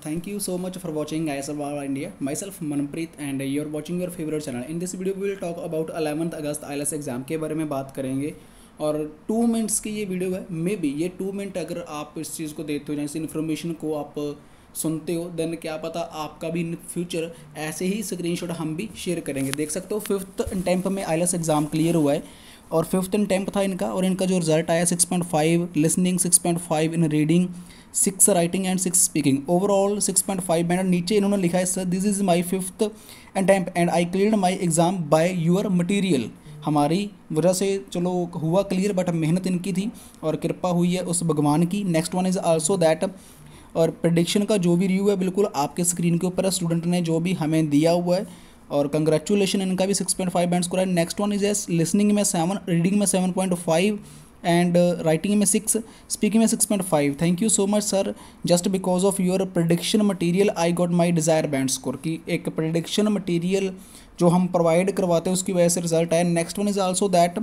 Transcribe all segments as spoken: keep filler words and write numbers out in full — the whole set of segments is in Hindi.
thank you so much for watching I S L Bar India. Myself Manpreet and you're watching your favorite channel. In this video we will talk about eleventh अगस्त आई एल एस एग्ज़ाम के बारे में बात करेंगे और टू मिनट्स की ये वीडियो है। मे बी ये टू मिनट अगर आप इस चीज़ को देते हो, जैसे इन्फॉर्मेशन को आप सुनते हो, देन क्या पता आपका भी इन फ्यूचर ऐसे ही स्क्रीनशॉट हम भी शेयर करेंगे। देख सकते हो फिफ्थ अटेम्प्ट में IELTS exam clear हुआ है और फिफ्थ अटेम्प्ट था इनका, और इनका जो रिजल्ट आया six point five listening, six point five in reading, six writing and six speaking, overall six point five band. नीचे इन्होंने लिखा है sir this is my fifth attempt and I cleared my exam by your material. हमारी वजह से चलो हुआ क्लियर, बट मेहनत इनकी थी और कृपा हुई है उस भगवान की। Next one is also that, और प्रेडिक्शन का जो भी रिव्यू है बिल्कुल आपके स्क्रीन के ऊपर है, स्टूडेंट ने जो भी हमें दिया हुआ है, और कंग्रेचुलेशन, इनका भी six point five band score है। Next one is as listening में सेवन, रीडिंग में seven point five and writing में सिक्स, स्पीकिंग में six point five. Thank you so much sir, just because of your prediction material I got my desire band score. की एक प्रेडिक्शन मटेरियल जो हम प्रोवाइड करवाते हैं उसकी वजह से रिजल्ट आया। Next one is also that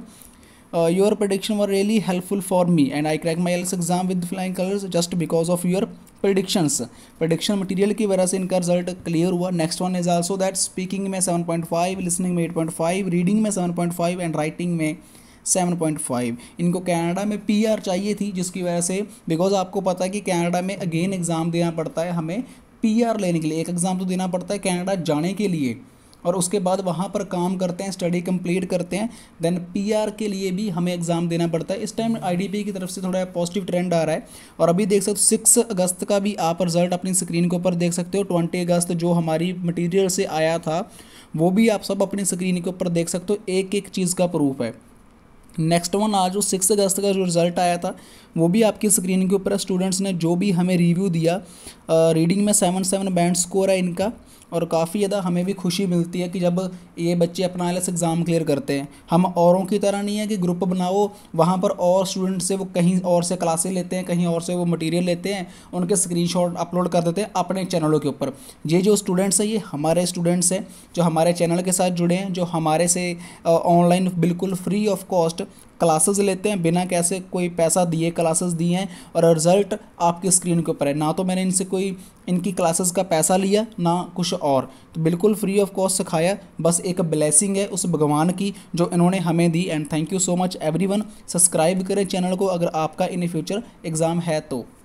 your prediction were really helpful for me and I crack my IELTS exam with flying colours just because of your predictions. Prediction material की वजह से इनका रिजल्ट क्लियर हुआ। Next one is also that speaking में सेवन पॉइंट फाइव, लिसनिंग में एट पॉइंट फाइव, रीडिंग में seven point five and writing में सेवन पॉइंट फाइव। इनको कनाडा में पी आर चाहिए थी, जिसकी वजह से, बिकॉज आपको पता है कि कनाडा में अगेन एग्ज़ाम देना पड़ता है हमें पी आर लेने के लिए। एक एग्ज़ाम तो देना पड़ता है कनाडा जाने के लिए और उसके बाद वहाँ पर काम करते हैं, स्टडी कंप्लीट करते हैं, देन पीआर के लिए भी हमें एग्ज़ाम देना पड़ता है। इस टाइम आईडीपी की तरफ से थोड़ा पॉजिटिव ट्रेंड आ रहा है और अभी देख सकते हो सिक्स अगस्त का भी आप रिजल्ट अपनी स्क्रीन के ऊपर देख सकते हो। ट्वेंटी अगस्त जो हमारी मटेरियल से आया था वो भी आप सब अपनी स्क्रीन के ऊपर देख सकते हो, एक एक चीज़ का प्रूफ है। नेक्स्ट वन आज जो सिक्स अगस्त का जो रिज़ल्ट आया था वो भी आपकी स्क्रीन के ऊपर है। स्टूडेंट्स ने जो भी हमें रिव्यू दिया, रीडिंग में सेवन सेवन बैंड स्कोर है इनका, और काफ़ी ज़्यादा हमें भी खुशी मिलती है कि जब ये बच्चे अपना IELTS exam clear करते हैं। हम औरों की तरह नहीं है कि ग्रुप बनाओ वहाँ पर और स्टूडेंट से वो कहीं और से क्लासेस लेते हैं, कहीं और से वो मटेरियल लेते हैं, उनके स्क्रीनशॉट अपलोड कर देते हैं अपने चैनलों के ऊपर। ये जो स्टूडेंट्स हैं ये हमारे स्टूडेंट्स हैं जो हमारे चैनल के साथ जुड़े हैं, जो हमारे से ऑनलाइन बिल्कुल फ्री ऑफ कॉस्ट क्लासेस लेते हैं, बिना कैसे कोई पैसा दिए क्लासेस दिए हैं, और रिज़ल्ट आपकी स्क्रीन के ऊपर है। ना तो मैंने इनसे कोई इनकी क्लासेस का पैसा लिया ना कुछ और, तो बिल्कुल फ्री ऑफ कॉस्ट सिखाया। बस एक ब्लेसिंग है उस भगवान की जो इन्होंने हमें दी। And thank you so much everyone. Subscribe करें चैनल को अगर आपका इन फ्यूचर एग्ज़ाम है तो।